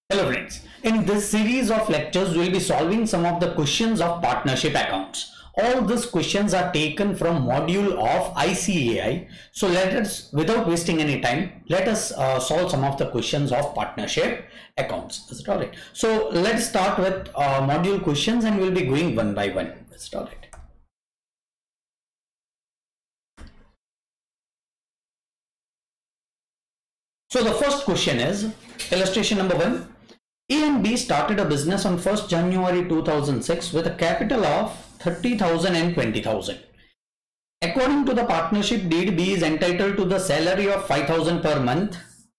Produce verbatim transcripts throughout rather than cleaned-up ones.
Hello friends, in this series of lectures we will be solving some of the questions of partnership accounts. All these questions are taken from module of I C A I. So let us, without wasting any time, let us uh, solve some of the questions of partnership accounts. Is it alright? So let's start with uh, module questions and we'll be going one by one. Is it alright? So the first question is illustration number one. A and B started a business on first January two thousand six with a capital of thirty thousand and twenty thousand. According to the partnership deed, B is entitled to the salary of five thousand per month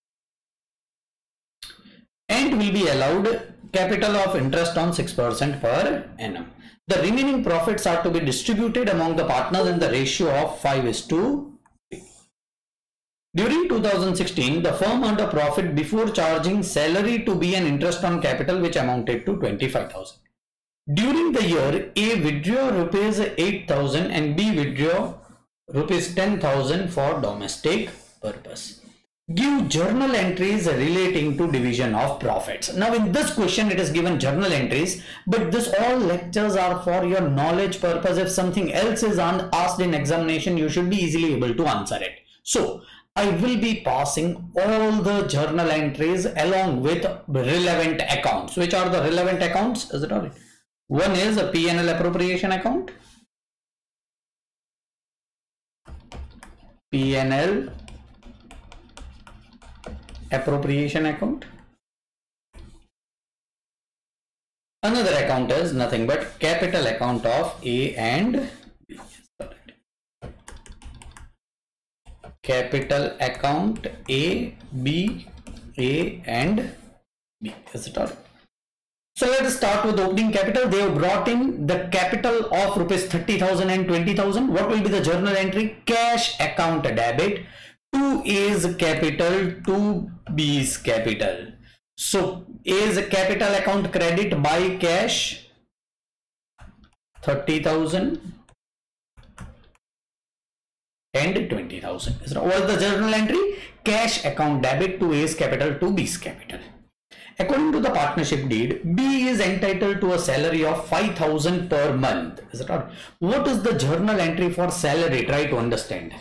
and will be allowed capital of interest on six percent per annum. The remaining profits are to be distributed among the partners in the ratio of five is to three. During two thousand sixteen, the firm earned a profit before charging salary to B and interest on capital which amounted to twenty-five thousand. During the year, A withdrew rupees eight thousand and B withdrew rupees ten thousand for domestic purpose. Give journal entries relating to division of profits. Now in this question it is given journal entries, but this all lectures are for your knowledge purpose. If something else is asked in examination, you should be easily able to answer it. So I will be passing all the journal entries along with relevant accounts. Which are the relevant accounts? Is it all right? One is a P and L appropriation account. P and L appropriation account. Another account is nothing but capital account of A and B. Capital account A, B, A and B. Is it all right? So let us start with opening capital. They have brought in the capital of rupees thirty thousand and twenty thousand. What will be the journal entry? Cash account debit to A's capital to B's capital. So A's capital account credit by cash thirty thousand and twenty thousand. What is the journal entry? Cash account debit to A's capital to B's capital. According to the partnership deed, B is entitled to a salary of five thousand per month. Is it right? What is the journal entry for salary? Try to understand.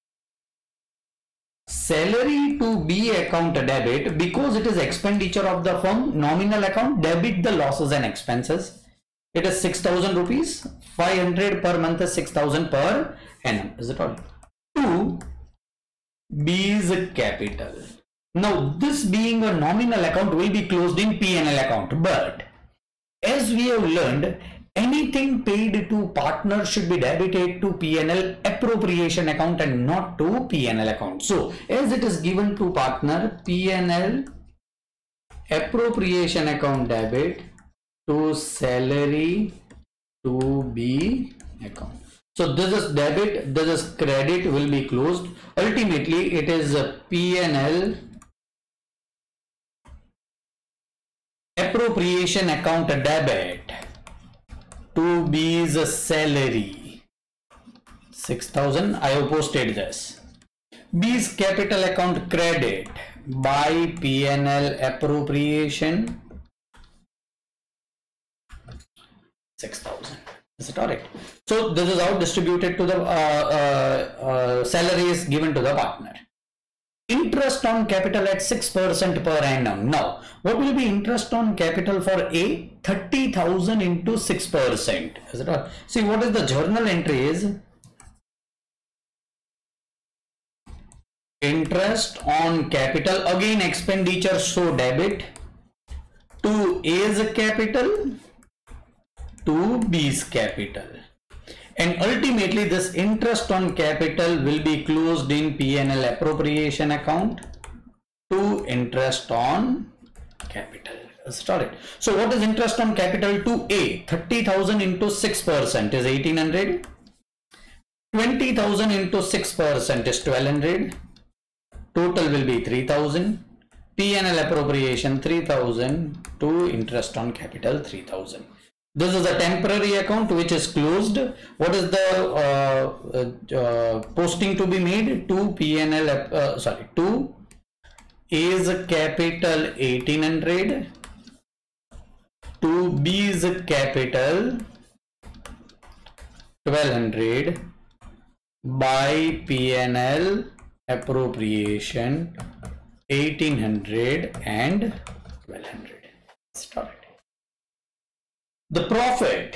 Salary to B account debit, because it is expenditure of the firm, nominal account, debit the losses and expenses. It is six thousand rupees. five hundred per month is six thousand per annum. Is it all? To B's capital. Now this being a nominal account will be closed in P and L account, but as we have learned, anything paid to partner should be debited to P and L appropriation account and not to P and L account. So as it is given to partner, P and L appropriation account debit to salary to B account. So this is debit, this is credit, will be closed. Ultimately it is a P and L appropriation account debit to B's salary six thousand. I have posted this. B's capital account credit by P and L appropriation six thousand. Is it alright? So this is how distributed to the uh, uh, uh, salary is given to the partner. Interest on capital at six percent per annum. Now, what will be interest on capital for A? thirty thousand into six percent. Is it all? See, what is the journal entry is? Interest on capital. Again, expenditure, so debit to A's capital to B's capital. And ultimately this interest on capital will be closed in P and L appropriation account to interest on capital. Start it. So what is interest on capital to A? thirty thousand into six percent is eighteen hundred. twenty thousand into six percent is twelve hundred. Total will be three thousand. P and L appropriation three thousand to interest on capital three thousand. This is a temporary account which is closed. What is the uh, uh, posting to be made? To P and L, uh, sorry, to A's capital eighteen hundred to B's capital twelve hundred by P and L appropriation eighteen hundred and twelve hundred. Start it. The profit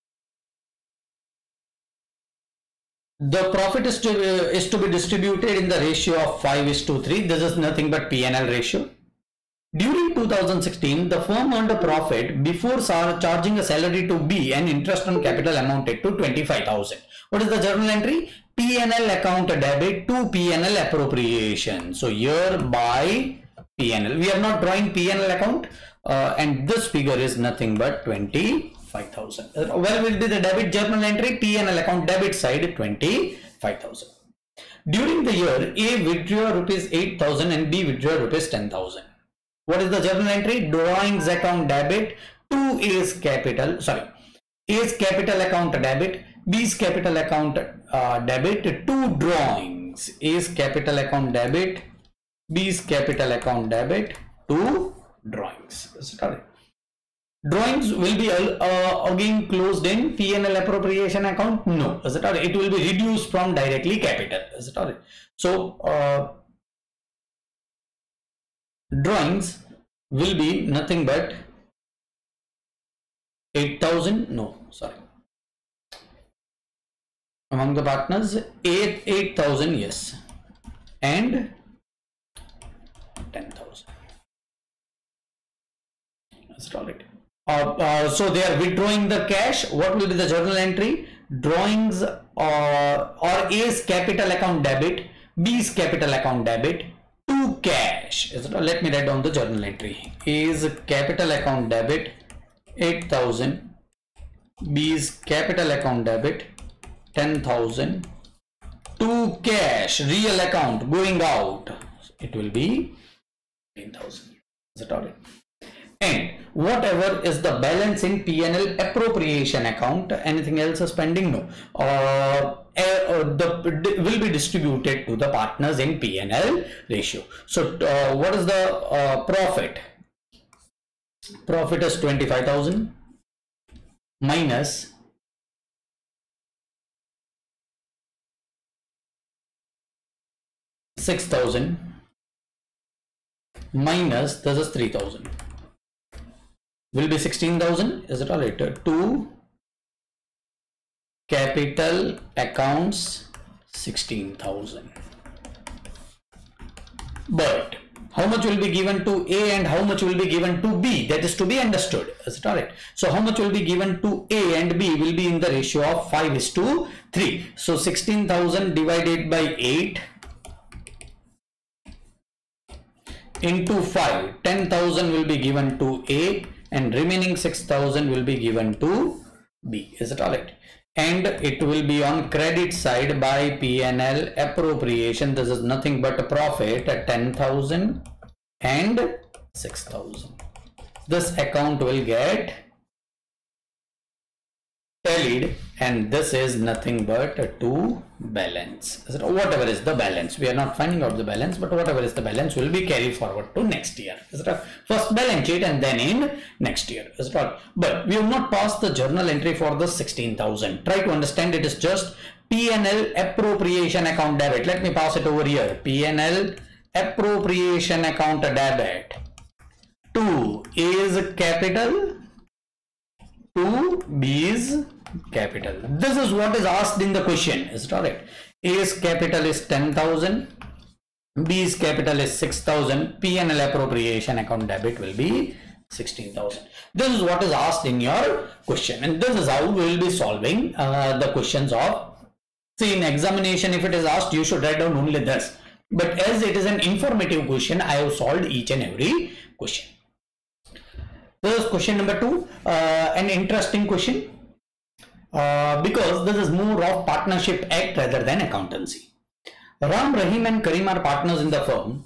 the profit is to uh, is to be distributed in the ratio of five is to three. This is nothing but P and L ratio. During two thousand sixteen, the firm earned a profit before charging a salary to B and interest on capital amounted to twenty-five thousand. What is the journal entry? P and L account debit to P and L appropriation. So here by P and L, we are not drawing P and L account, uh, and this figure is nothing but twenty-five thousand. Where will be the debit journal entry? P and L account debit side twenty-five thousand. During the year, A withdrew rupees eight thousand and B withdrew rupees ten thousand. What is the journal entry? Drawings account debit to A's capital, sorry, A's capital account debit, B's capital account uh, debit to drawings. A's capital account debit, B's capital account debit to drawings. Sorry. Drawings will be uh, again closed in P and L appropriation account? No. Is it all right? It will be reduced from directly capital. Is it all right? So, uh, drawings will be nothing but eight thousand. No, sorry. Among the partners, eight eight thousand, yes, and ten thousand. That's all right. Uh, uh, so they are withdrawing the cash. What will be the journal entry? Drawings uh, or A's capital account debit, B's capital account debit to cash. Let me write down the journal entry. A's capital account debit eight thousand, B's capital account debit ten thousand to cash, real account going out. It will be ten thousand. Is that all right? And whatever is the balance in P and L appropriation account, anything else is pending? No. Uh, uh, the will be distributed to the partners in P and L ratio. So, uh, what is the uh, profit? Profit is twenty-five thousand minus six thousand minus this is three thousand. Will be sixteen thousand. Is it all right? To capital accounts sixteen thousand. But how much will be given to A and how much will be given to B? That is to be understood. Is it all right? So how much will be given to A and B will be in the ratio of five is to three. So sixteen thousand divided by eight into five, ten thousand will be given to A and remaining six thousand will be given to B. Is it all right? And it will be on credit side by P and L appropriation. This is nothing but a profit at ten thousand and six thousand. This account will get tallied and this is nothing but a to balance. Whatever is the balance, we are not finding out the balance, but whatever is the balance will be carried forward to next year. Is it a first balance sheet and then in next year. Is it all? But we have not passed the journal entry for the sixteen thousand. Try to understand, it is just P and L appropriation account debit. Let me pass it over here. P and L appropriation account debit to A's capital to B's capital. This is what is asked in the question. Is it all right? A's capital is ten thousand, B's capital is six thousand, P and L appropriation account debit will be sixteen thousand. This is what is asked in your question, and this is how we will be solving uh, the questions of, see, in examination if it is asked you should write down only this, but as it is an informative question I have solved each and every question. This is question number two, uh, an interesting question uh, because this is more of partnership act rather than accountancy. Ram, Rahim and Karim are partners in the firm.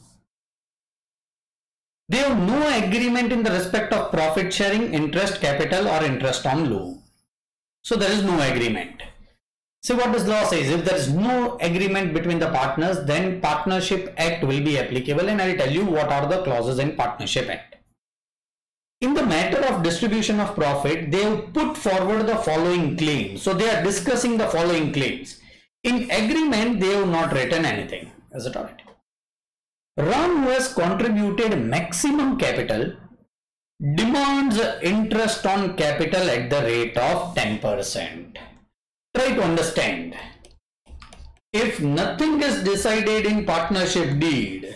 They have no agreement in the respect of profit sharing, interest, capital or interest on loan. So there is no agreement. So what does law says? If there is no agreement between the partners, then Partnership Act will be applicable, and I will tell you what are the clauses in Partnership Act. In the matter of distribution of profit, they have put forward the following claims. So they are discussing the following claims. In agreement, they have not written anything. Is it alright? Ram, who has contributed maximum capital, demands interest on capital at the rate of ten percent. Try to understand. If nothing is decided in partnership deed,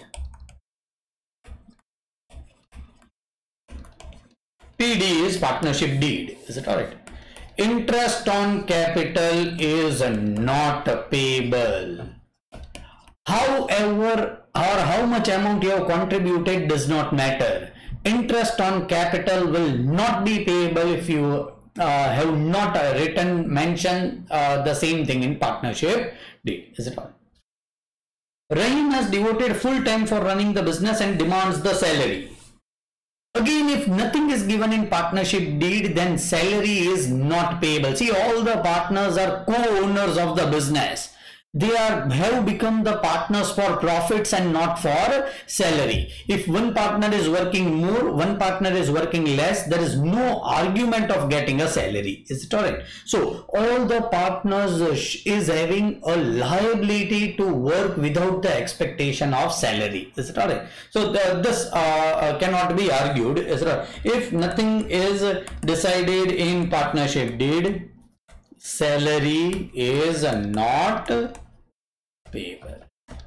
P D is partnership deed. Is it alright? Interest on capital is not payable. However, or how much amount you have contributed does not matter. Interest on capital will not be payable if you uh, have not uh, written, mentioned uh, the same thing in partnership deed. Is it all? Rahim has devoted full time for running the business and demands the salary. Again, if nothing is given in partnership deed, then salary is not payable. See, all the partners are co-owners of the business. They are have become the partners for profits and not for salary. If one partner is working more, one partner is working less, there is no argument of getting a salary. Is it alright? So all the partners is having a liability to work without the expectation of salary. Is it alright? So the, this uh, cannot be argued. Is it right? If nothing is decided in partnership deed, salary is not payable.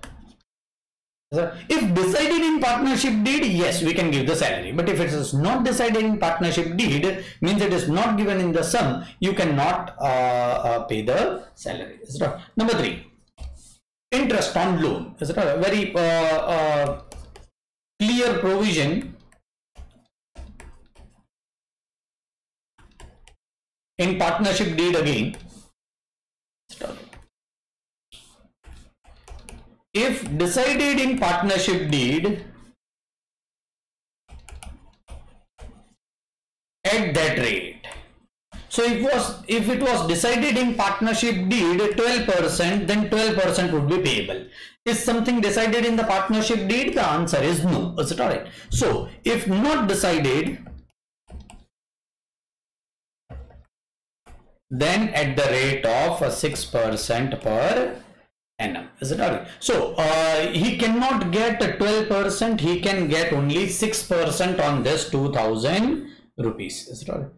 If decided in partnership deed, yes, we can give the salary. But if it is not decided in partnership deed, means it is not given in the sum, you cannot uh, uh, pay the salary. Is right? Number three, interest on loan. Is right? A very uh, uh, clear provision in partnership deed again. If decided in partnership deed, at that rate. So if was if it was decided in partnership deed twelve percent, then twelve percent would be payable. Is something decided in the partnership deed? The answer is no. Is it alright? So if not decided, then at the rate of six percent per annum. Is it alright? So uh, he cannot get twelve percent, he can get only six percent on this two thousand rupees. Is it alright?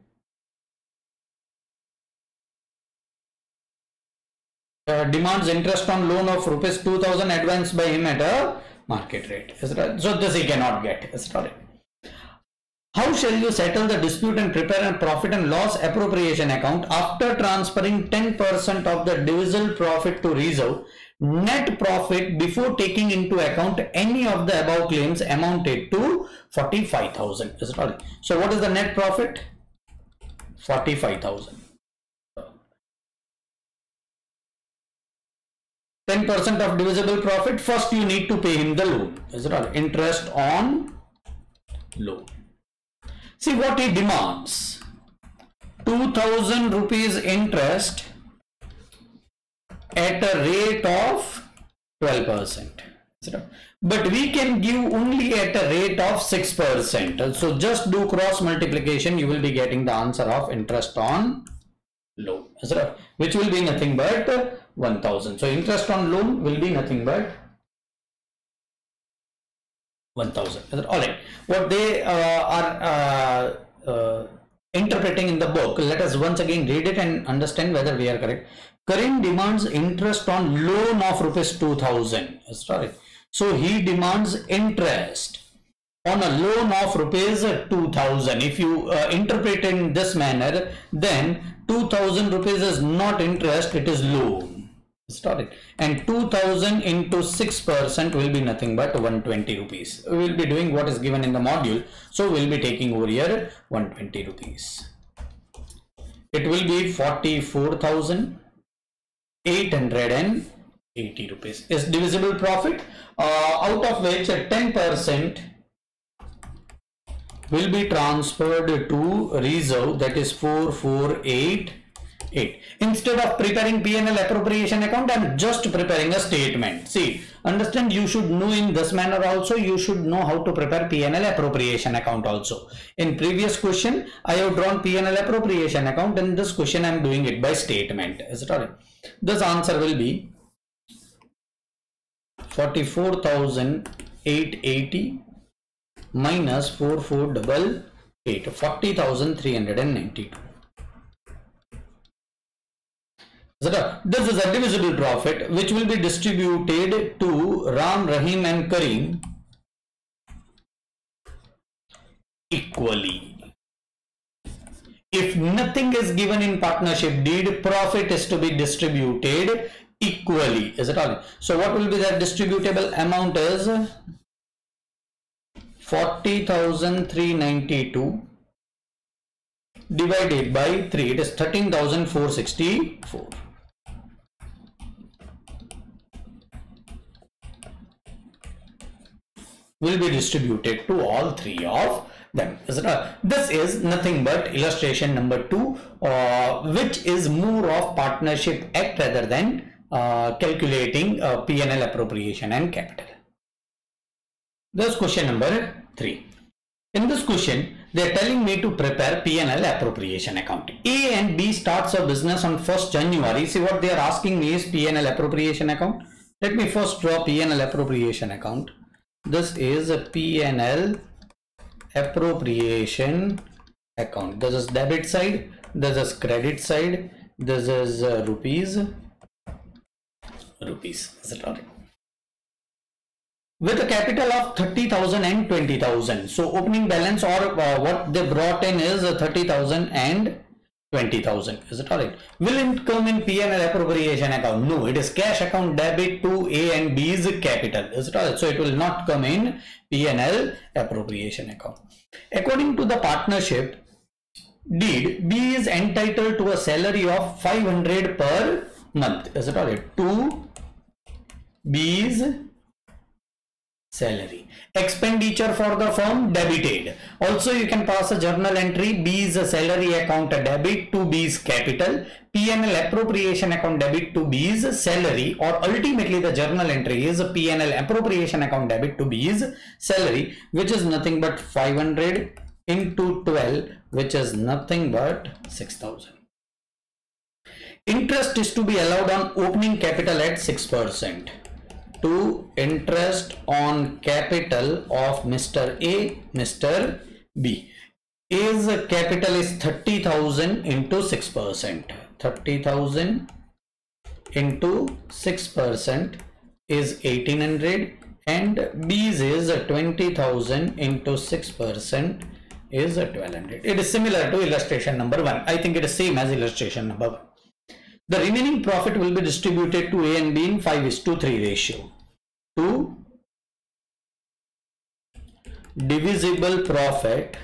Uh, demands interest on loan of rupees two thousand advanced by him at a market rate. Is it right? So this he cannot get. Is it right? How shall you settle the dispute and prepare a profit and loss appropriation account after transferring ten percent of the divisible profit to reserve? Net profit before taking into account any of the above claims amounted to forty-five thousand. Is it right? So what is the net profit? forty-five thousand. ten percent of divisible profit, first you need to pay him the loan. Is it all? Interest on loan. See what he demands. two thousand rupees interest at a rate of twelve percent. But we can give only at a rate of six percent. So just do cross multiplication, you will be getting the answer of interest on loan. Which will be nothing but one thousand. So interest on loan will be nothing but one thousand. Alright, what they uh, are uh, uh, interpreting in the book, let us once again read it and understand whether we are correct. Karim demands interest on loan of rupees two thousand. Sorry. So he demands interest on a loan of rupees two thousand. If you uh, interpret in this manner, then two thousand rupees is not interest, it is loan. Start it. And two thousand into six percent will be nothing but one hundred twenty rupees. We will be doing what is given in the module. So we will be taking over here one hundred twenty rupees. It will be forty-four thousand eight hundred eighty rupees. Is divisible profit, uh, out of which ten percent will be transferred to reserve, that is four four eight eight. Instead of preparing P and L appropriation account, I am just preparing a statement. See, understand, you should know in this manner also, you should know how to prepare P and L appropriation account also. In previous question, I have drawn P and L appropriation account. In this question, I am doing it by statement. Is it all right? This answer will be forty-four thousand eight hundred eighty minus forty-four thousand eight hundred eight, forty thousand three hundred ninety-two. This is a divisible profit which will be distributed to Ram, Rahim and Karim equally. If nothing is given in partnership deed, profit is to be distributed equally. Is it all? So what will be that distributable amount is forty thousand three hundred ninety-two divided by three. It is thirteen thousand four hundred sixty-four. Will be distributed to all three of them. Is it all? This is nothing but illustration number two, uh, which is more of partnership act rather than uh, calculating uh, P and L appropriation and capital. This question number three. In this question, they are telling me to prepare P and L appropriation account. A and B starts a business on first January. See, what they are asking me is P and L appropriation account. Let me first draw P and L appropriation account. This is a P and L appropriation account. This is debit side, this is credit side, this is uh, rupees, rupees. Is it all right? With a capital of thirty thousand and twenty thousand. So opening balance or uh, what they brought in is uh, thirty thousand and twenty thousand. Is it all right? Will it come in P and L appropriation account? No, it is cash account debit to A and B's capital. Is it all right? So it will not come in P and L appropriation account. According to the partnership deed, B is entitled to a salary of five hundred per month. Is it all right? To B's salary. Expenditure for the firm debited. Also you can pass a journal entry. B's salary account debit to B's capital. P and L appropriation account debit to B's salary, or ultimately the journal entry is a P and L appropriation account debit to B's salary, which is nothing but five hundred into twelve, which is nothing but six thousand. Interest is to be allowed on opening capital at six percent. To interest on capital of Mister A, Mister B. A's capital is thirty thousand into six percent. thirty thousand into six percent is eighteen hundred, and B's is twenty thousand into six percent is twelve hundred. It is similar to illustration number one. I think it is same as illustration number one. The remaining profit will be distributed to A and B in five is to three ratio. To divisible profit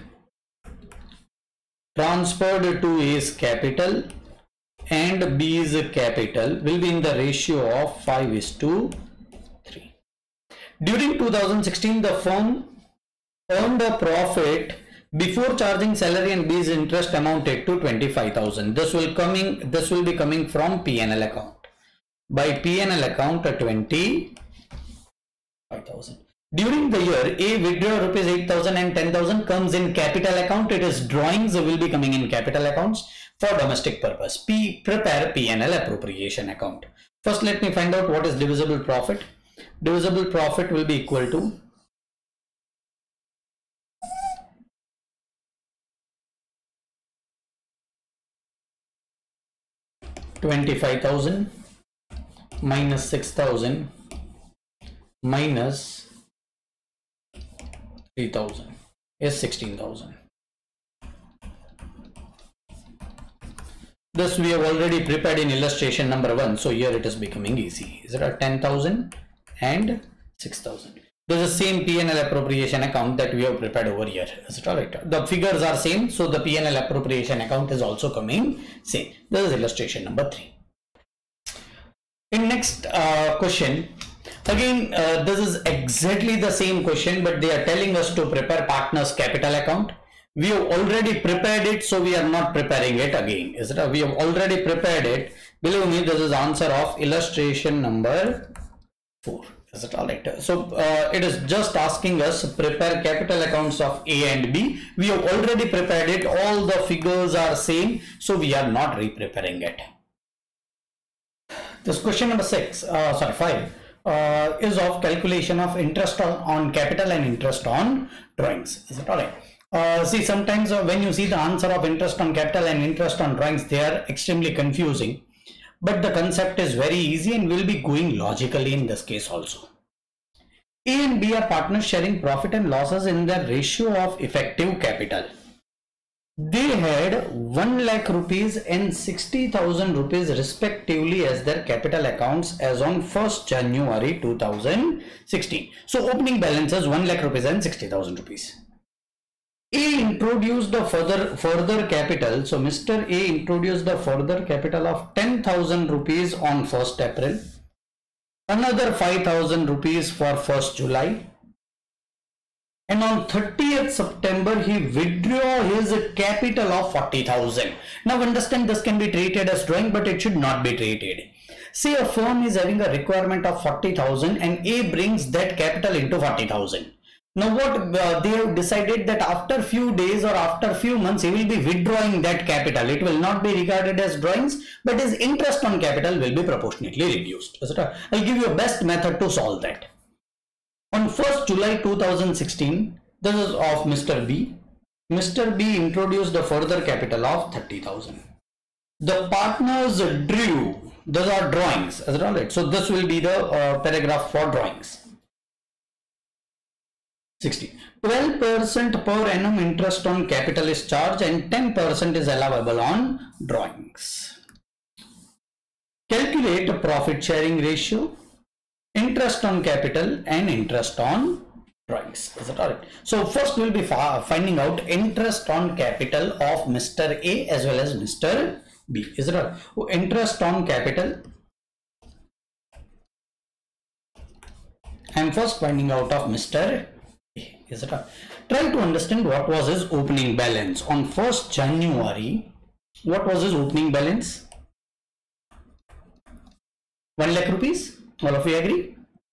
transferred to A's capital and B's capital will be in the ratio of five is to three. During two thousand sixteen, the firm earned a profit before charging salary and B's interest amounted to twenty-five thousand. This will coming this will be coming from P and L account. By P and L account at twenty-five thousand. During the year, A withdraw rupees eight thousand and ten thousand comes in capital account. It is drawings will be coming in capital accounts for domestic purpose. P prepare P and L appropriation account. First, let me find out what is divisible profit. Divisible profit will be equal to twenty-five thousand minus six thousand minus three thousand is sixteen thousand. This we have already prepared in illustration number one, so here it is becoming easy. Is it a ten thousand and six thousand? This is the same P and L appropriation account that we have prepared over here. Is it all right? The figures are same, so the P and L appropriation account is also coming same. This is illustration number three. In next uh, question, again uh, this is exactly the same question, but they are telling us to prepare partners capital account. We have already prepared it, so we are not preparing it again. Is it? We have already prepared it. Believe me, this is answer of illustration number four. Is it all right? So uh, it is just asking us prepare capital accounts of A and B. We have already prepared it. All the figures are same, so we are not re-preparing it. This question number six, uh, sorry five, uh, is of calculation of interest on, on capital and interest on drawings. Is it all right? Uh, see, sometimes uh, when you see the answer of interest on capital and interest on drawings, they are extremely confusing. But the concept is very easy and will be going logically in this case also. A and B are partners sharing profit and losses in the ratio of effective capital. They had one lakh rupees and sixty thousand rupees respectively as their capital accounts as on first January two thousand sixteen. So opening balance is one lakh rupees and sixty thousand rupees. A introduced the further further capital. So Mister A introduced the further capital of ten thousand rupees on first April, another five thousand rupees for first July, and on thirtieth September he withdrew his capital of forty thousand. Now understand, this can be treated as drawing, but it should not be treated. Say a firm is having a requirement of forty thousand and A brings that capital into forty thousand. Now what uh, they have decided that after few days or after few months he will be withdrawing that capital. It will not be regarded as drawings, but his interest on capital will be proportionately reduced. I'll give you a best method to solve that. On first July two thousand sixteen, this is of Mister B. Mister B introduced a further capital of thirty thousand. The partners drew, those are drawings. Is it all right? So this will be the uh, paragraph for drawings. sixty. twelve percent per annum interest on capital is charged and ten percent is allowable on drawings. Calculate profit sharing ratio, interest on capital and interest on drawings. Is that all right? So first we will be finding out interest on capital of Mister A as well as Mister B. Is it all right? Interest on capital, I am first finding out of Mister Is it? Try to understand what was his opening balance on first January. What was his opening balance? one lakh rupees. All of you agree?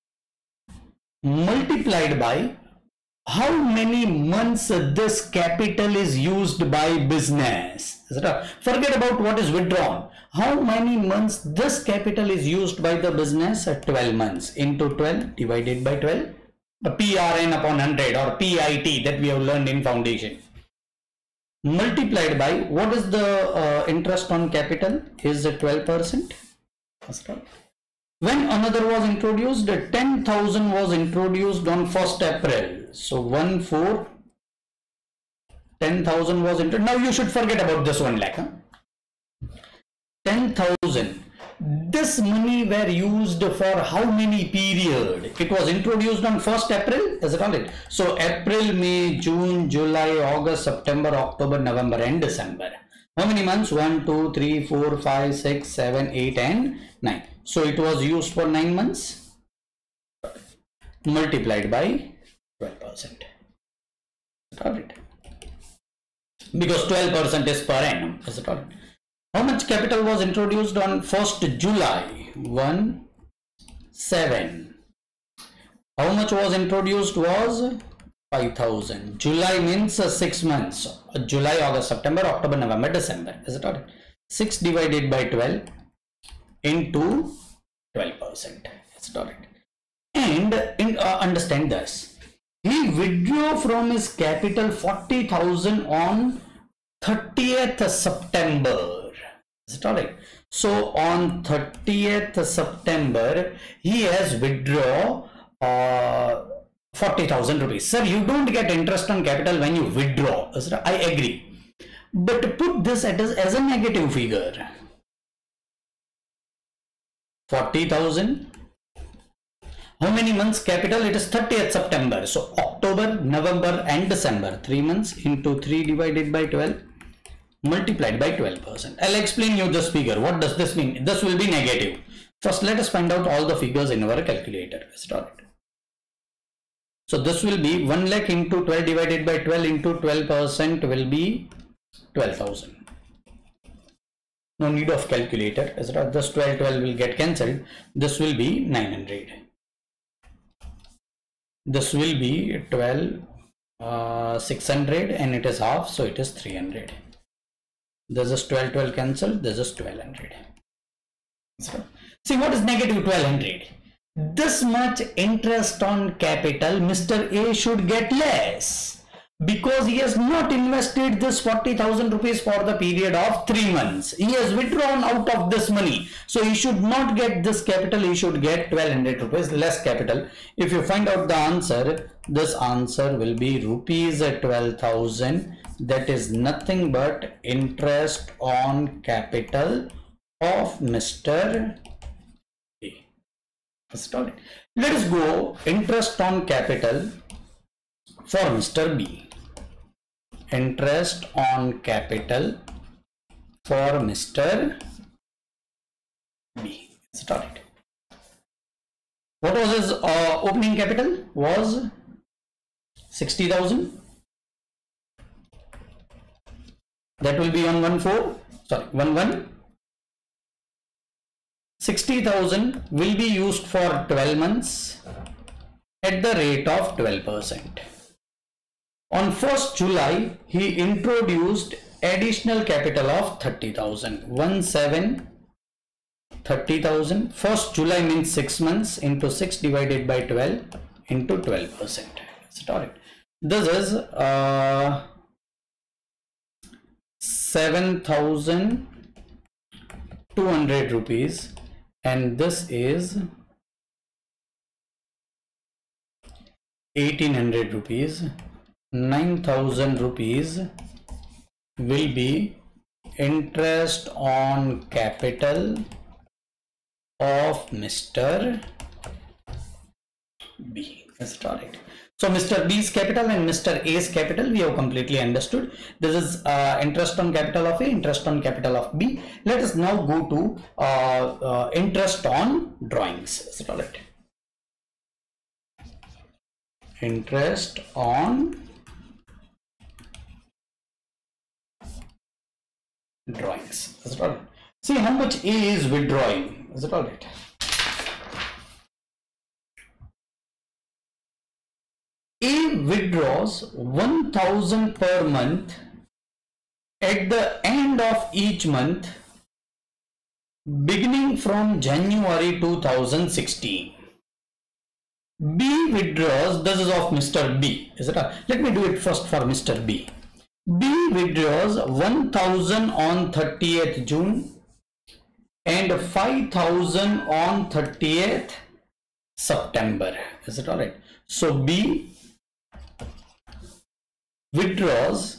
Multiplied by how many months this capital is used by business. Is it? Forget about what is withdrawn. How many months this capital is used by the business? twelve months into twelve divided by twelve. A P R N upon one hundred or P I T that we have learned in foundation, multiplied by what is the uh, interest on capital is twelve percent. When another was introduced, ten thousand was introduced on first April. So one four, ten thousand was introduced. Now you should forget about this one lakh. Huh? ten thousand. This money were used for how many period? It was introduced on first April. Is it all right? So April, May, June, July, August, September, October, November and December. How many months? one, two, three, four, five, six, seven, eight and nine. So it was used for nine months multiplied by twelve percent. Is it all right? Because twelve percent is per annum. Is it all right? How much capital was introduced on first July? one, seven. How much was introduced was five thousand. July means uh, six months. Uh, July, August, September, October, November, December. Is it all right? six divided by twelve into twelve percent. Is it all right? And in, uh, understand this. He withdrew from his capital forty thousand on thirtieth September. Is it all right? So on thirtieth September, he has withdraw uh, forty thousand rupees. Sir, you don't get interest on capital when you withdraw. I agree. But put this as, as a negative figure. forty thousand. How many months capital? It is thirtieth September. So October, November and December. three months into three divided by twelve. Multiplied by twelve percent. I'll explain you this figure. What does this mean? This will be negative. First, let us find out all the figures in our calculator. Is it all right? So this will be one lakh into twelve divided by twelve into twelve percent will be twelve thousand. No need of calculator. As this twelve, twelve will get cancelled. This will be nine hundred. This will be twelve, uh, six hundred, and it is half, so it is three hundred. This is twelve, twelve cancelled. This is twelve hundred. So, see what is negative twelve hundred? This much interest on capital Mister A should get less, because he has not invested this forty thousand rupees for the period of three months. He has withdrawn out of this money. So he should not get this capital. He should get twelve hundred rupees less capital. If you find out the answer, this answer will be rupees twelve thousand. That is nothing but interest on capital of Mister A. Let us go interest on capital for Mister B. Interest on capital for Mister B. Start it. What was his uh, opening capital? Was sixty thousand. That will be on one four. Sorry, one one. sixty thousand will be used for twelve months at the rate of twelve percent. On first July, he introduced additional capital of thirty thousand. one seven, thirty thousand. first July means six months into six divided by twelve into twelve percent. Start it. This is uh, seven thousand two hundred rupees, and this is eighteen hundred rupees. nine thousand rupees will be interest on capital of Mister B. Let's start it. So Mister B's capital and Mister A's capital we have completely understood. This is uh, interest on capital of A, interest on capital of B. Let us now go to uh, uh, interest on drawings. Let's start it. Interest on drawings. Is it all right? See how much A is withdrawing. Is it all right? A withdraws one thousand per month at the end of each month beginning from January two thousand sixteen. B withdraws, this is of Mister B. Is it all right? Let me do it first for Mister B. B withdraws one thousand on thirtieth June and five thousand on thirtieth September. Is it all right? So B withdraws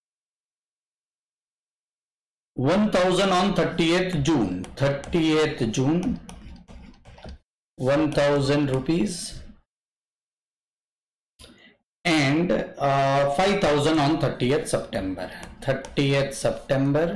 one thousand on thirtieth June, thirtieth June, one thousand rupees, and uh, five thousand on thirtieth September, thirtieth September,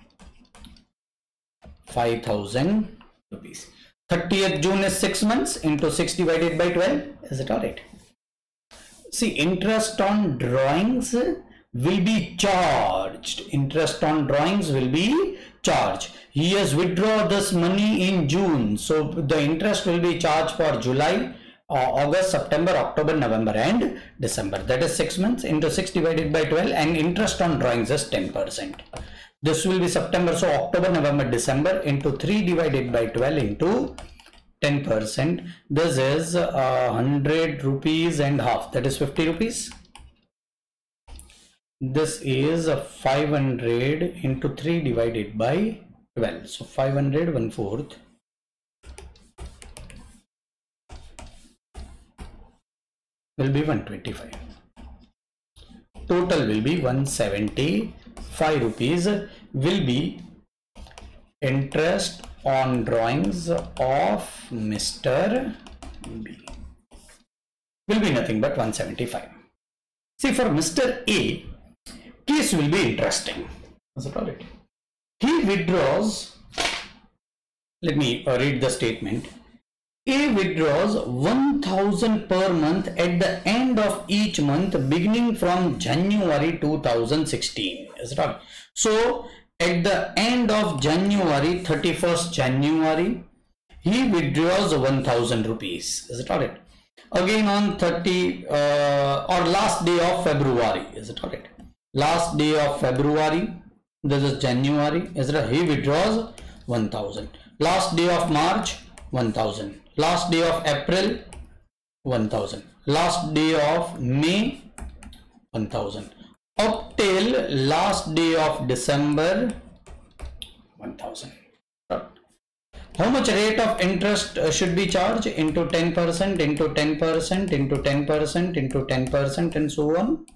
five thousand rupees. thirtieth June is six months into six divided by twelve. Is it all right? See, interest on drawings will be charged. Interest on drawings will be charged. He has withdrawn this money in June, so the interest will be charged for July, uh, August, September, October, November and December. That is six months into six divided by twelve, and interest on drawings is ten percent. This will be September, so October, November, December into three divided by twelve into ten percent. This is uh, one hundred rupees and half, that is fifty rupees. This is uh, five hundred into three divided by twelve, so five hundred, one fourth. Will be one twenty-five. Total will be one seventy-five rupees. Will be interest on drawings of Mister B. Will be nothing but one seventy-five. See, for Mister A, case will be interesting. Is it all right? He withdraws. Let me uh, read the statement. A withdraws one thousand per month at the end of each month beginning from January two thousand sixteen. Is it right? So at the end of January, thirty-first January, he withdraws one thousand rupees. Is it alright? Again on thirty uh, or last day of February. Is it alright? Last day of February, this is January. Is it right? He withdraws one thousand. Last day of March, one thousand. Last day of April, one thousand. Last day of May, one thousand. Up till last day of December, one thousand. How much rate of interest uh, should be charged? Into ten percent, into ten percent, into ten percent, into ten percent, and so on.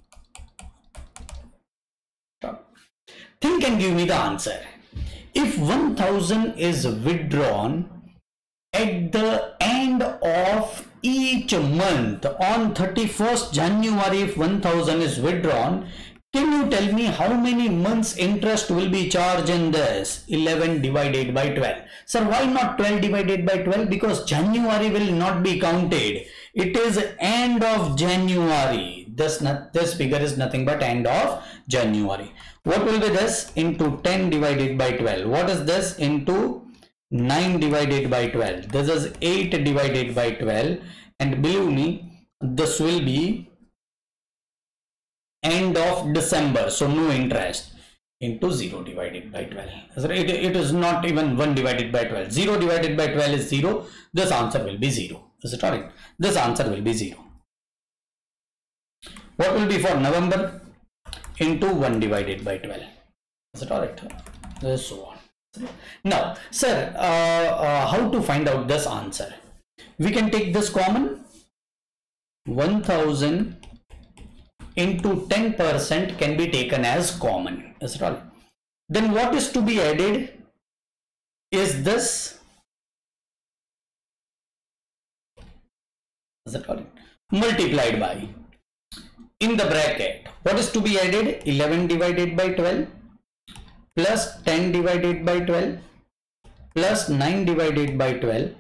Think and give me the answer. If one thousand is withdrawn at the end of each month on thirty-first January, if one thousand is withdrawn, can you tell me how many months interest will be charged in this? eleven divided by twelve. Sir, why not twelve divided by twelve? Because January will not be counted. It is end of January. This, not, this figure is nothing but end of January. What will be this? Into ten divided by twelve. What is this? Into nine divided by twelve. This is eight divided by twelve. And believe me, this will be end of December, so no interest, into zero divided by twelve. It, it is not even one divided by twelve. zero divided by twelve is zero. This answer will be zero. Is it alright? This answer will be zero. What will be for November? Into one divided by twelve. Is it alright? So on. Now, sir, uh, uh, how to find out this answer? We can take this common. one thousand into ten percent can be taken as common. Is it all? Then what is to be added is this. Is it all? Multiplied by, in the bracket, what is to be added? eleven divided by twelve plus ten divided by twelve plus nine divided by twelve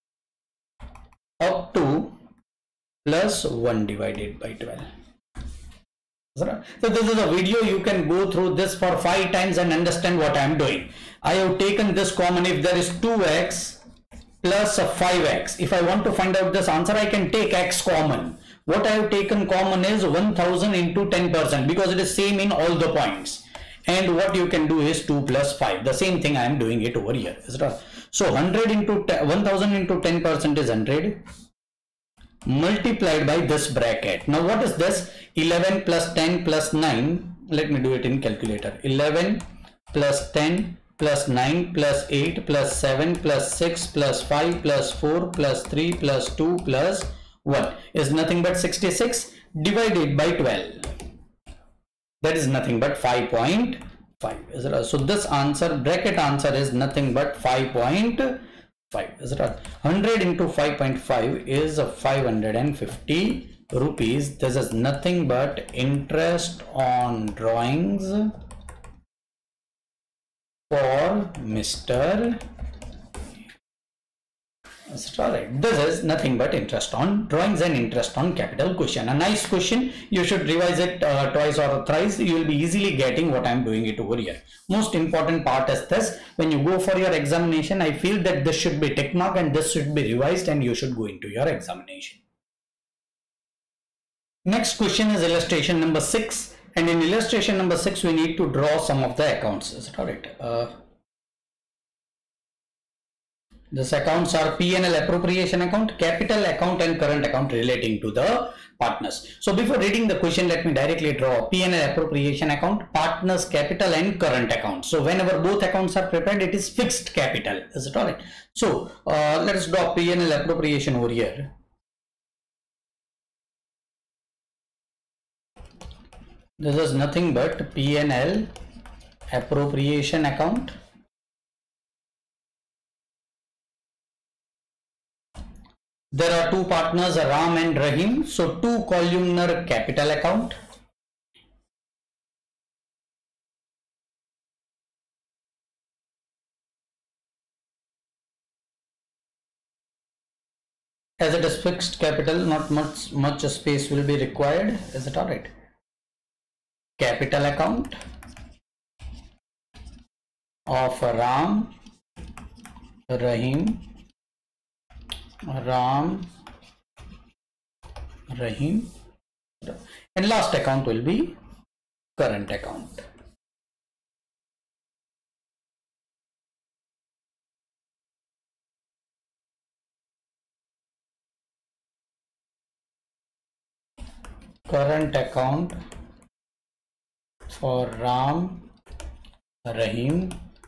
up to plus one divided by twelve. So this is a video, you can go through this for five times and understand what I am doing. I have taken this common. If there is two x plus five x, if I want to find out this answer, I can take x common. What I have taken common is one thousand into ten percent, because it is same in all the points. And what you can do is two plus five. The same thing I am doing it over here. So one hundred into one thousand into ten percent is one hundred. Multiplied by this bracket. Now what is this? eleven plus ten plus nine. Let me do it in calculator. eleven plus ten plus nine plus eight plus seven plus six plus five plus four plus three plus two plus one is nothing but sixty-six divided by twelve. That is nothing but five point five. So this answer, bracket answer, is nothing but five point five. Is it right? one hundred into five point five is five hundred fifty rupees. This is nothing but interest on drawings for Mister Is it right? This is nothing but interest on drawings and interest on capital question. A nice question. You should revise it uh, twice or thrice. You will be easily getting what I am doing it over here. Most important part is this. When you go for your examination, I feel that this should be tick mark and this should be revised, and you should go into your examination. Next question is illustration number six. And in illustration number six, we need to draw some of the accounts. Is it alright? Uh, These accounts are P and L appropriation account, capital account, and current account relating to the partners. So before reading the question, let me directly draw P and L appropriation account, partners capital, and current account. So whenever both accounts are prepared, it is fixed capital. Is it alright? So uh, let us draw P and L appropriation over here. This is nothing but P and L appropriation account. There are two partners, Ram and Rahim. So two columnar capital account. As it is fixed capital, not much much space will be required. Is it all right? Capital account of Ram, Rahim, Ram, Rahim, and last account will be current account. Current account for Ram, Rahim,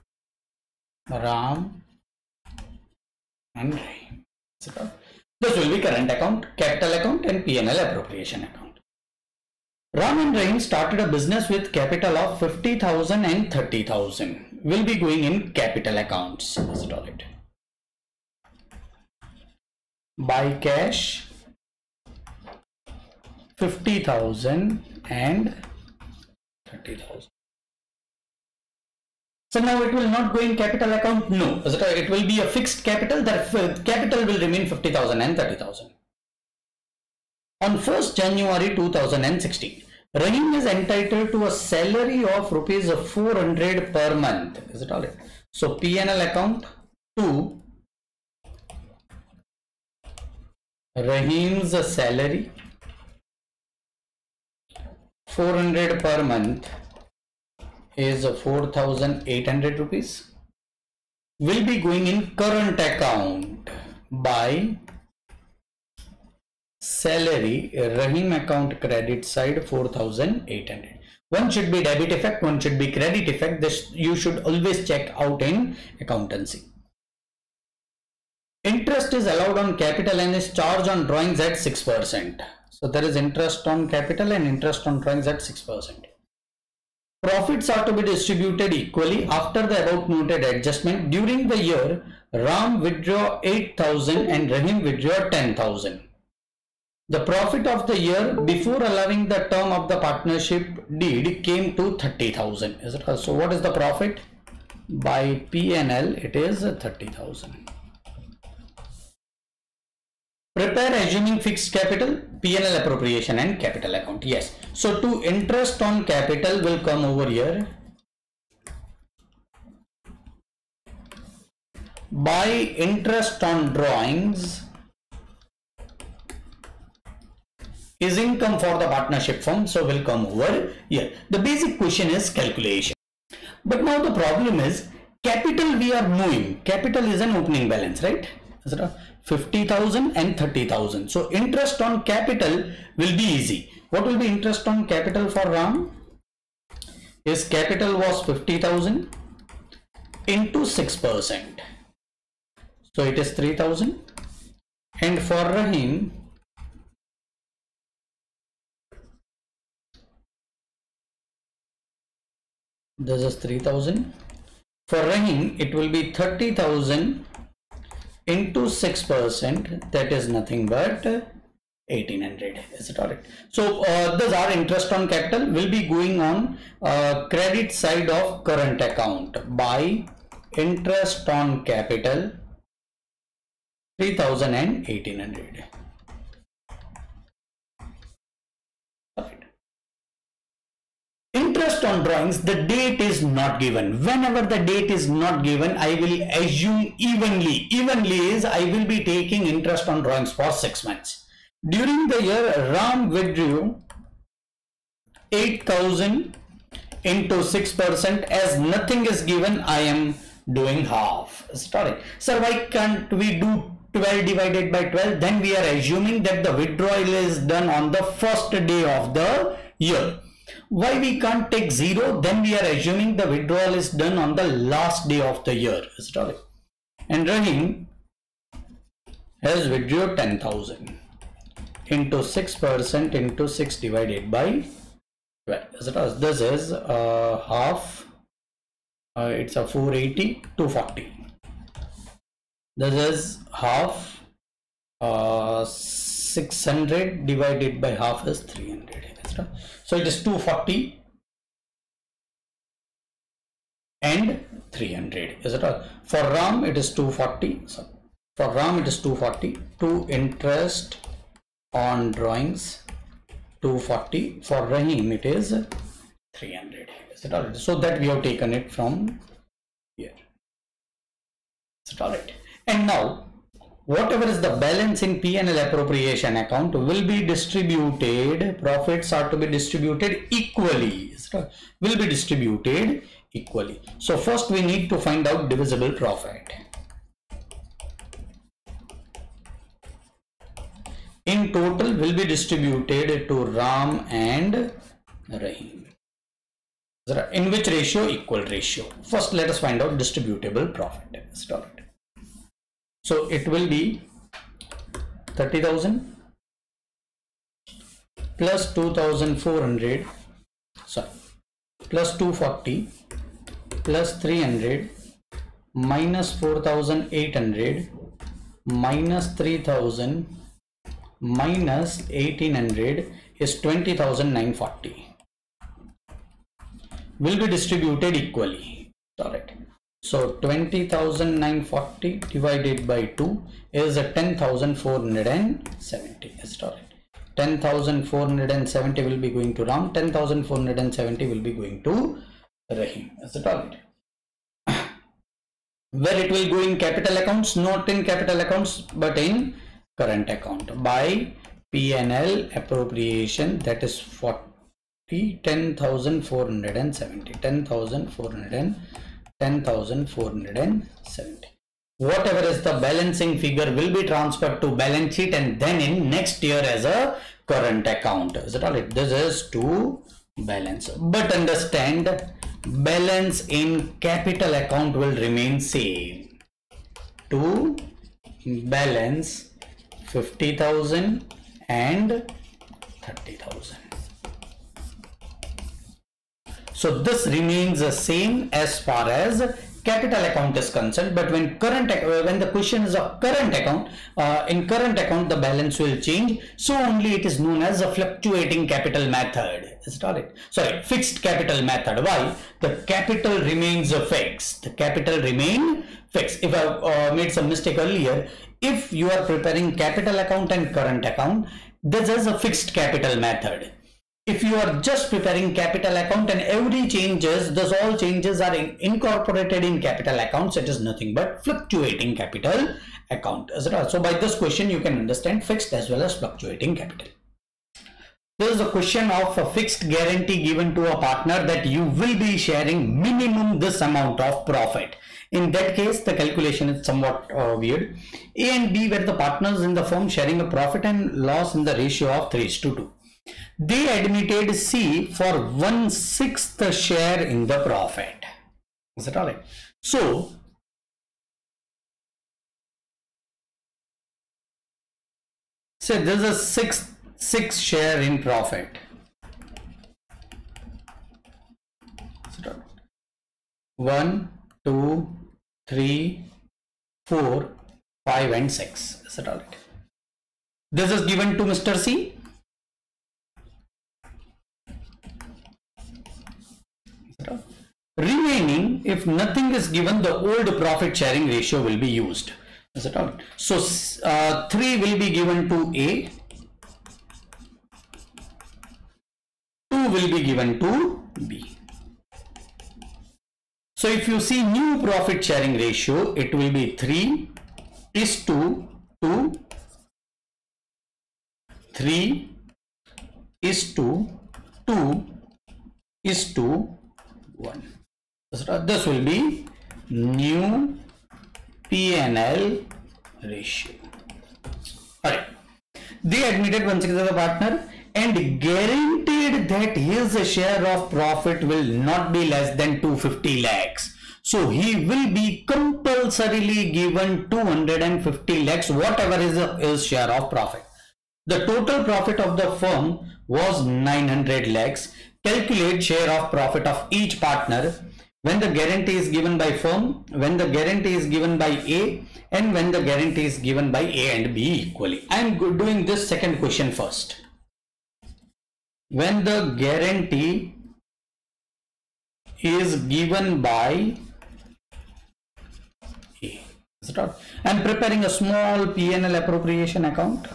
Ram and Rahim. This will be current account, capital account and P and L appropriation account. Ram and Rahim started a business with capital of fifty thousand and thirty thousand. Will be going in capital accounts. Is it all right? By cash fifty thousand and thirty thousand. So now it will not go in capital account. No, it will be a fixed capital. That capital will remain fifty thousand and thirty thousand. On first January two thousand sixteen, Rahim is entitled to a salary of rupees four hundred per month. Is it all right? So P and L account to Rahim's salary four hundred per month is four thousand eight hundred rupees, will be going in current account by salary Rahim account credit side four thousand eight hundred. One should be debit effect, one should be credit effect. This you should always check out in accountancy. Interest is allowed on capital and is charged on drawings at six percent. So there is interest on capital and interest on drawings at six percent. Profits are to be distributed equally after the above noted adjustment. During the year, Ram withdraw eight thousand and Rahim withdraw ten thousand. The profit of the year before allowing the term of the partnership deed came to thirty thousand. Is it? So what is the profit? By P and L, it is thirty thousand. Prepare assuming fixed capital, P and L appropriation and capital account. Yes. So to interest on capital will come over here. By interest on drawings is income for the partnership firm. So will come over here. The basic question is calculation. But now the problem is capital we are moving. Capital is an opening balance, right? fifty thousand and thirty thousand. So interest on capital will be easy. What will be interest on capital for Ram? His capital was fifty thousand into six percent. So it is three thousand. And for Rahim, this is three thousand. For Rahim, it will be thirty thousand into six percent, that is nothing but eighteen hundred. Is it all right? So uh, those are interest on capital will be going on uh, credit side of current account by interest on capital three thousand and eighteen hundred. Interest on drawings, the date is not given. Whenever the date is not given, I will assume evenly. Evenly is I will be taking interest on drawings for six months. During the year, Ram withdrew eight thousand into six percent. As nothing is given, I am doing half. Sorry. Sir, why can't we do twelve divided by twelve? Then we are assuming that the withdrawal is done on the first day of the year. Why we can't take zero? Then we are assuming the withdrawal is done on the last day of the year. Is it all right? And Rahim has withdrawn ten thousand into six percent into six divided by twelve. Is it all right? This is uh, half. Uh, it's a four eighty, two forty. This is half. Uh, six hundred divided by half is three hundred. So it is two forty and three hundred. Is it all? For Ram it is two forty. So For Ram it is two forty. To interest on drawings two forty. For Rahim it is three hundred. Is it alright? So that we have taken it from here. Is it alright? And now whatever is the balance in P and L appropriation account will be distributed. Profits are to be distributed equally. Will be distributed equally. So first we need to find out divisible profit. In total will be distributed to Ram and Rahim. In which ratio? Equal ratio. First let us find out distributable profit. So it will be thirty thousand plus two thousand four hundred, sorry, plus two forty plus three hundred minus four thousand eight hundred minus three thousand minus eighteen hundred is twenty thousand nine hundred forty. Will be distributed equally. Alright. So twenty thousand nine hundred forty divided by two is ten thousand four hundred seventy. Is it alright? ten thousand four hundred seventy will be going to Ram, ten thousand four hundred seventy will be going to Rahim. Is it alright? Where it will go in capital accounts? Not in capital accounts but in current account by P and L appropriation, that is forty, ten thousand four hundred seventy, ten thousand four hundred, ten thousand four hundred seventy. Whatever is the balancing figure will be transferred to balance sheet and then in next year as a current account. Is it all right? This is to balance, but understand balance in capital account will remain same. To balance fifty thousand and thirty thousand. So this remains the same as far as capital account is concerned, but when current when the question is a current account, uh, in current account the balance will change, so only it is known as a fluctuating capital method. Is it all right? Sorry, fixed capital method. Why? The capital remains fixed. The capital remain fixed. If I uh, made some mistake earlier, if you are preparing capital account and current account, this is a fixed capital method. If you are just preparing capital account and every changes, those all changes are in, incorporated in capital accounts, it is nothing but fluctuating capital account. So by this question you can understand fixed as well as fluctuating capital. This is a question of a fixed guarantee given to a partner that you will be sharing minimum this amount of profit. In that case, the calculation is somewhat uh, weird. A and B were the partners in the firm sharing a profit and loss in the ratio of three is to two. They admitted C for one sixth share in the profit. Is that all right? So, say there is a sixth six share in profit. One, two, three, four, five, and six. Is that all right? This is given to Mister C. Remaining, if nothing is given, the old profit sharing ratio will be used. Is that all right? So uh, three will be given to A, two will be given to B. So if you see new profit sharing ratio, it will be three is to two, three is to two is to one. This will be new P and L ratio. Alright. They admitted one sixth as a partner and guaranteed that his share of profit will not be less than two hundred fifty lakhs. So he will be compulsorily given two hundred fifty lakhs, whatever is his share of profit. The total profit of the firm was nine hundred lakhs. Calculate share of profit of each partner when the guarantee is given by firm, when the guarantee is given by A, and when the guarantee is given by A and B equally. I am doing this second question first. When the guarantee is given by A, I'm preparing a small P and L appropriation account.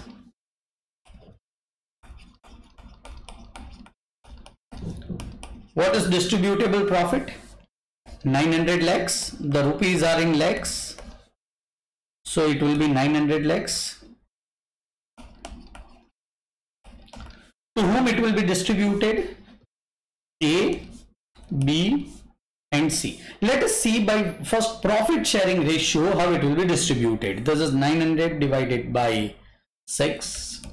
What is distributable profit? nine hundred lakhs. The rupees are in lakhs, so it will be nine hundred lakhs. To whom it will be distributed? A, B and C. Let us see by first profit sharing ratio how it will be distributed. This is nine hundred divided by six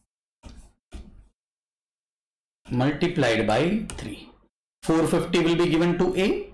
multiplied by three. four hundred fifty will be given to A.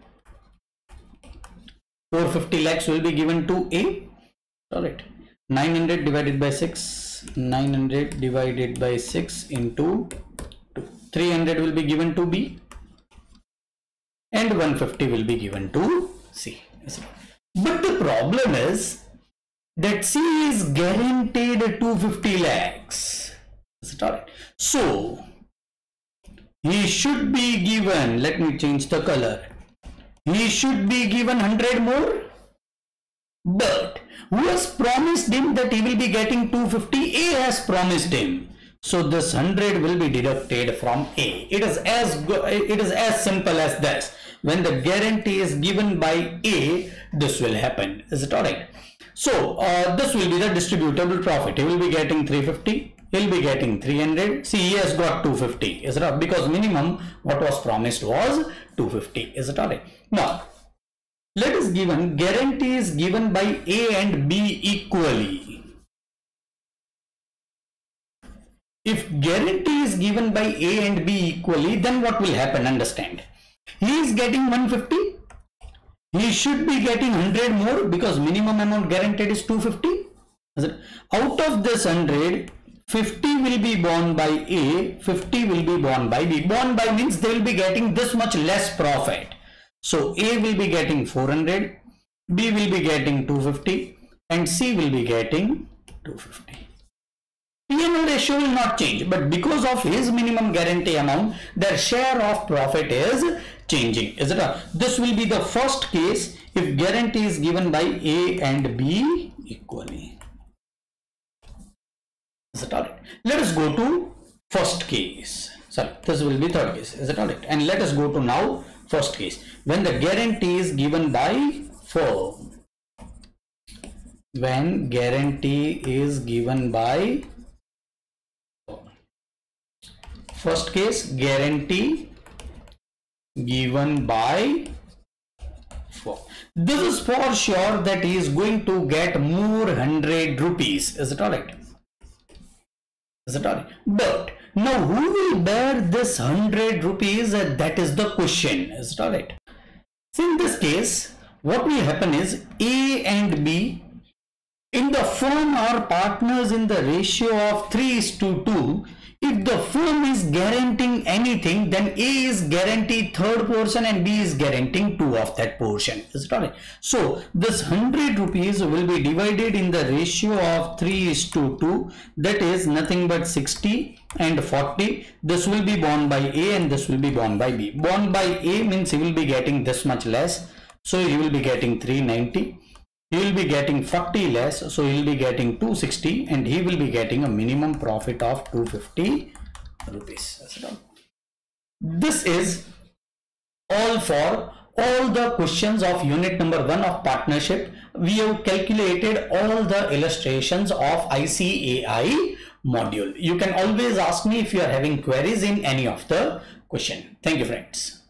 four hundred fifty lakhs will be given to A. Alright. nine hundred divided by six. nine hundred divided by six into two. three hundred will be given to B. And one hundred fifty will be given to C. But the problem is that C is guaranteed two hundred fifty lakhs. Is it alright? So he should be given, let me change the color. He should be given one hundred more. But who has promised him that he will be getting two hundred fifty? A has promised him. So this one hundred will be deducted from A. It is as it is as simple as this. When the guarantee is given by A, this will happen. Is it alright? So uh, this will be the distributable profit. He will be getting three hundred fifty. He will be getting three hundred. See, he has got two hundred fifty. Is it right? Because minimum what was promised was two hundred fifty. Is it alright? Now let us given guarantee is given by A and B equally. If guarantee is given by A and B equally, then what will happen? Understand. He is getting one hundred fifty. He should be getting one hundred more because minimum amount guaranteed is two hundred fifty. Is it? Out of this one hundred, fifty will be borne by A, fifty will be borne by B. Borne by means they will be getting this much less profit. So A will be getting four hundred, B will be getting two hundred fifty and C will be getting two hundred fifty. P and L ratio will not change, but because of his minimum guarantee amount, their share of profit is changing. Is it a, this will be the first case if guarantee is given by A and B equally. Is it alright? Let us go to first case. Sorry, this will be third case. Is it alright? And let us go to now first case. When the guarantee is given by firm. When guarantee is given by first case, guarantee given by firm. This is for sure that he is going to get more one hundred rupees. Is it alright? Is it alright? But now who will bear this one hundred rupees? That is the question. Is it alright? So in this case, what will happen is A and B in the firm are partners in the ratio of three is to two. If the firm is guaranteeing anything, then A is guaranteed third portion and B is guaranteeing two of that portion. Is it alright? So this one hundred rupees will be divided in the ratio of three is to two. That is nothing but sixty and forty. This will be borne by A and this will be borne by B. Borne by A means he will be getting this much less. So he will be getting three ninety. He will be getting forty less, so he will be getting two sixty and he will be getting a minimum profit of two hundred fifty rupees. This is all for all the questions of unit number one of partnership. We have calculated all the illustrations of I C A I module. You can always ask me if you are having queries in any of the question. Thank you, friends.